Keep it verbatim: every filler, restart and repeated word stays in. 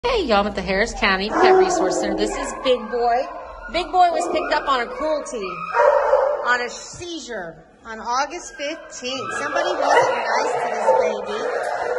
Hey, y'all, I'm at the Harris County Pet Resource Center. This is Big Boy. Big Boy was picked up on a cruelty, on a seizure, on August fifteenth. Somebody wasn't nice to this baby.